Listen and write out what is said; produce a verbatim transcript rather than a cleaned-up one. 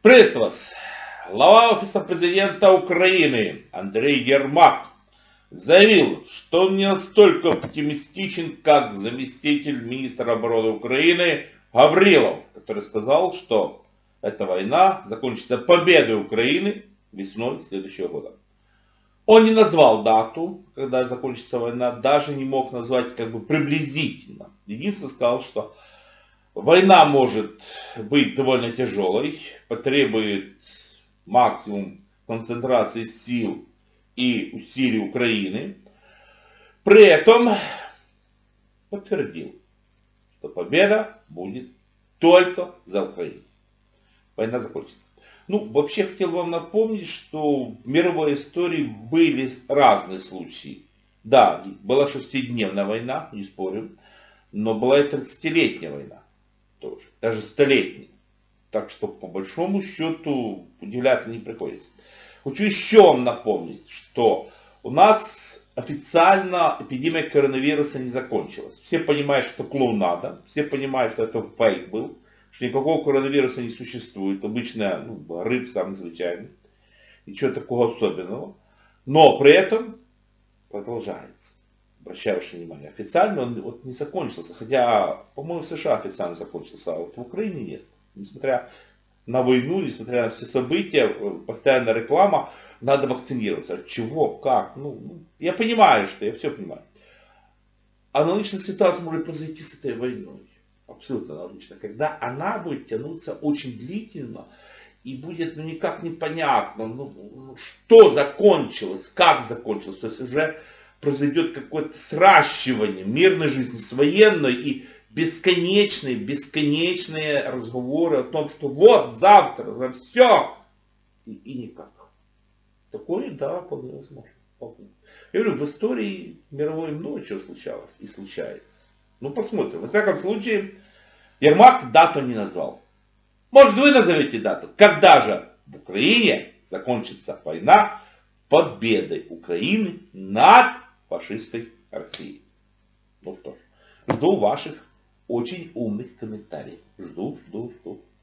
Приветствую вас. Глава Офиса Президента Украины Андрей Ермак заявил, что он не настолько оптимистичен, как заместитель министра обороны Украины Гаврилов, который сказал, что эта война закончится победой Украины весной следующего года. Он не назвал дату, когда закончится война, даже не мог назвать как бы приблизительно. Единственное, сказал, что война может быть довольно тяжелой, потребует максимум концентрации сил и усилий Украины. При этом подтвердил, что победа будет только за Украину. Война закончится. Ну, вообще хотел вам напомнить, что в мировой истории были разные случаи. Да, была шестидневная война, не спорю, но была и тридцатилетняя война тоже, даже столетняя. Так что по большому счету удивляться не приходится. Хочу еще вам напомнить, что у нас официально эпидемия коронавируса не закончилась. Все понимают, что клоунада, все понимают, что это фейк был, что никакого коронавируса не существует. Обычно ну, рыб самый звычайный. Ничего такого особенного. Но при этом продолжается. Обращаю ваше внимание. Официально он вот не закончился. Хотя, по-моему, в США официально закончился, а вот в Украине нет. Несмотря на войну, несмотря на все события, постоянная реклама, надо вакцинироваться. От чего? Как? Ну, я понимаю, что я все понимаю. Аналогичная ситуация может произойти с этой войной. Абсолютно аналогично. Когда она будет тянуться очень длительно и будет ну, никак непонятно, ну, ну, что закончилось, как закончилось. То есть уже произойдет какое-то сращивание мирной жизни с военной и бесконечные, бесконечные разговоры о том, что вот завтра, все, и, и никак. Такое, да, вполне возможно. Я говорю, в истории мировой много чего случалось и случается. Ну, посмотрим. Во всяком случае, Ермак дату не назвал. Может, вы назовете дату. Когда же в Украине закончится война победой Украины над фашистской Россией? Ну что ж, жду ваших очень умных комментариев. Жду, жду, жду.